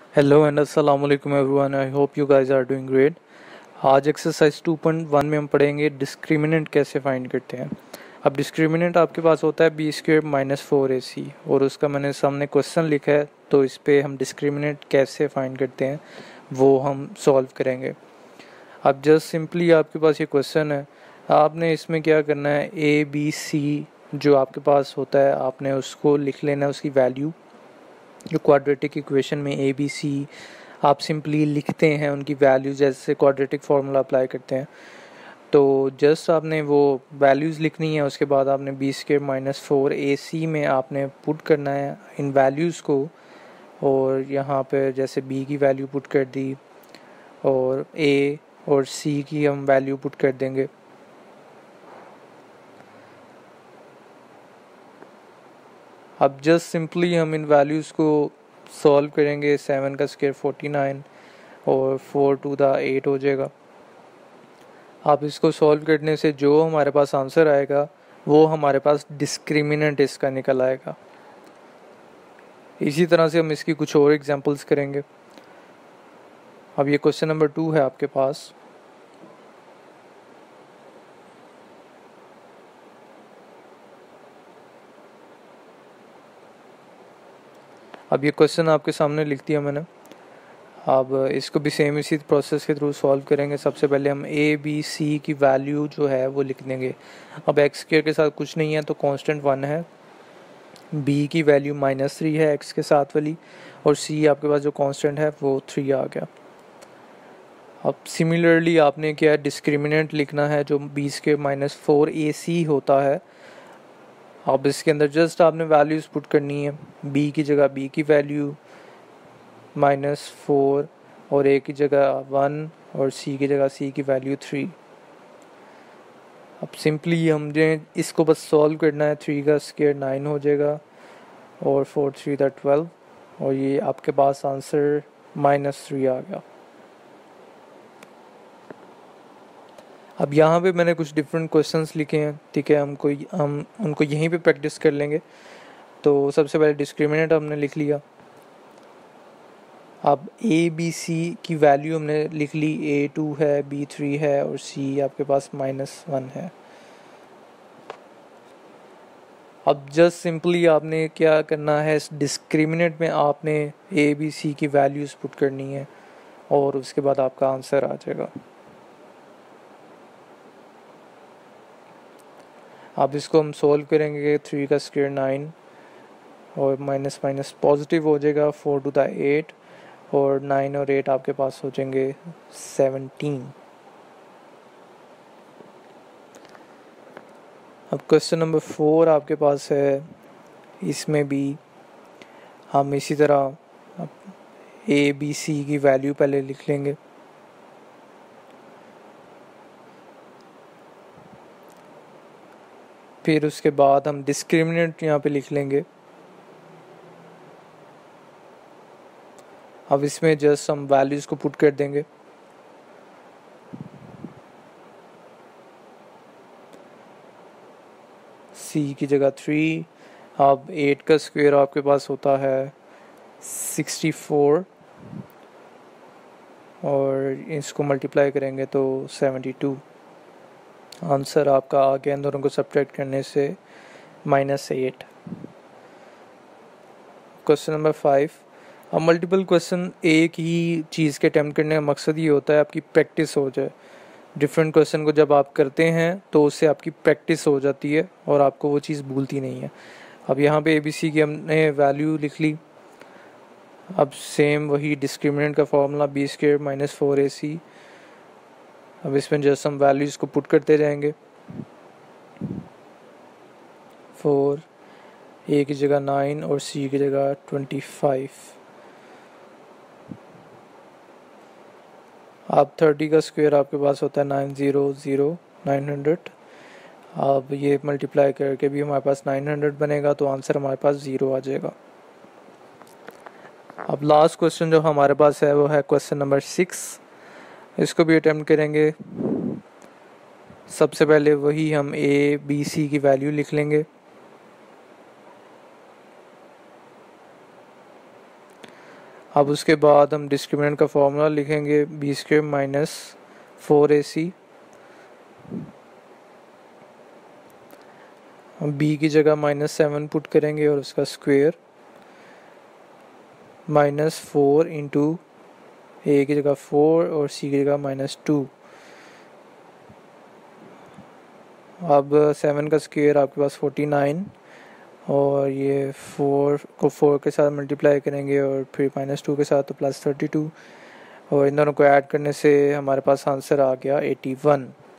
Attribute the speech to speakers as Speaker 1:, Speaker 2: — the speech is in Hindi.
Speaker 1: हेलो एंड अस्सलाम वालेकुम everyone. I hope you guys are doing great. आज एक्सरसाइज 2.1 में हम पढ़ेंगे डिस्क्रिमिनेंट कैसे फाइंड करते हैं। अब डिस्क्रिमिनेंट आपके पास होता है बी स्क्वेयर माइनस 4ac और उसका मैंने सामने क्वेश्चन लिखा है, तो इस पे हम डिस्क्रिमिनेंट कैसे फाइंड करते हैं वो हम सॉल्व करेंगे। अब जस्ट सिंपली आपके पास ये क्वेश्चन है, आपने इसमें क्या करना है, ए बी सी जो आपके पास होता है आपने उसको लिख लेना है, उसकी वैल्यू जो क्वाड्रेटिक इक्वेशन में ए बी सी आप सिंपली लिखते हैं उनकी वैल्यूज जैसे क्वाड्रेटिक फार्मूला अप्लाई करते हैं। तो जस्ट आपने वो वैल्यूज़ लिखनी है, उसके बाद आपने बी स्क्वेयर माइनस 4ac में आपने पुट करना है इन वैल्यूज़ को, और यहाँ पे जैसे b की वैल्यू पुट कर दी और a और c की हम वैल्यू पुट कर देंगे। अब जस्ट सिंपली हम इन वैल्यूज़ को सॉल्व करेंगे। 7 का स्क्वायर 49 और 4 टू द 8 हो जाएगा। अब इसको सॉल्व करने से जो हमारे पास आंसर आएगा वो हमारे पास डिस्क्रिमिनेंट इसका निकल आएगा। इसी तरह से हम इसकी कुछ और एग्जांपल्स करेंगे। अब ये क्वेश्चन नंबर 2 है आपके पास। अब ये क्वेश्चन आपके सामने लिख दिया मैंने। अब इसको भी सेम इसी प्रोसेस के थ्रू सॉल्व करेंगे। सबसे पहले हम ए बी सी की वैल्यू जो है वो लिख देंगे। अब एक्स स्क्वायर के साथ कुछ नहीं है तो कांस्टेंट 1 है, बी की वैल्यू -3 है एक्स के साथ वाली, और सी आपके पास जो कांस्टेंट है वो 3 आ गया। अब सिमिलरली आपने क्या डिस्क्रिमिनेंट लिखना है जो बी स्क्वायर माइनस 4ac होता है। अब इसके अंदर जस्ट आपने वैल्यूज पुट करनी है, बी की जगह बी की वैल्यू -4 और ए की जगह 1 और सी की जगह सी की वैल्यू 3। अब सिंपली हमने इसको बस सॉल्व करना है। 3 का स्क्वायर 9 हो जाएगा और 4 3 दा 12, और ये आपके पास आंसर -3 आ गया। अब यहाँ पे मैंने कुछ डिफरेंट क्वेश्चंस लिखे हैं, ठीक है, हम उनको यहीं पे प्रैक्टिस कर लेंगे। तो सबसे पहले डिस्क्रिमिनेंट हमने लिख लिया। अब ए बी सी की वैल्यू हमने लिख ली, A2 है, B3 है और C आपके पास -1 है। अब जस्ट सिंपली आपने क्या करना है, इस डिस्क्रिमिनेंट में आपने ए बी सी की वैल्यूज़ पुट करनी है और उसके बाद आपका आंसर आ जाएगा। अब इसको हम सोल्व करेंगे। 3 का स्क्वायर 9 और माइनस माइनस पॉजिटिव हो जाएगा, 4 टू द 8 और 9 और 8 आपके पास हो जाएंगे 17। अब क्वेश्चन नंबर 4 आपके पास है। इसमें भी हम इसी तरह ए बी सी की वैल्यू पहले लिख लेंगे। फिर उसके बाद हम डिस्क्रिमिनेंट यहाँ पे लिख लेंगे। अब इसमें जस्ट हम वैल्यूज़ को पुट कर देंगे। सी की जगह 3। अब 8 का स्क्वायर आपके पास होता है 64 और इसको मल्टीप्लाई करेंगे तो 72। आंसर आपका आ गया इन दोनों को सब्ट्रैक्ट करने से -8। Question number 5। अब मल्टीपल क्वेश्चन एक ही चीज़ के अटैम्प्ट करने का मकसद ये होता है आपकी प्रैक्टिस हो जाए। डिफरेंट क्वेश्चन को जब आप करते हैं तो उससे आपकी प्रैक्टिस हो जाती है और आपको वो चीज़ भूलती नहीं है। अब यहाँ पे ABC की हमने वैल्यू लिख ली। अब सेम वही डिस्क्रिमिनेंट का formula B square minus 4ac। अब इसमें जस्ट हम वैल्यूज़ को पुट करते जाएंगे। 4, ए की जगह 9 और सी की जगह 25। अब 30 का स्क्वायर आपके पास होता है 900। अब ये मल्टीप्लाई करके भी हमारे पास 900 बनेगा, तो आंसर हमारे पास 0 आ जाएगा। अब लास्ट क्वेश्चन जो हमारे पास है वो है क्वेश्चन नंबर 6। इसको भी अटेम्प्ट करेंगे। सबसे पहले वही हम ए बी सी की वैल्यू लिख लेंगे। अब उसके बाद हम डिस्क्रिमिनेंट का फॉर्मूला लिखेंगे बी स्क्वायर माइनस 4ac, हम बी की जगह -7 पुट करेंगे और उसका स्क्वायर -4 इंटू ए की जगह 4 और सी की जगह -2। अब 7 का स्क्वायर आपके पास 49 और ये 4 को 4 के साथ मल्टीप्लाई करेंगे और फिर -2 के साथ तो +32 और इन दोनों को ऐड करने से हमारे पास आंसर आ गया 81।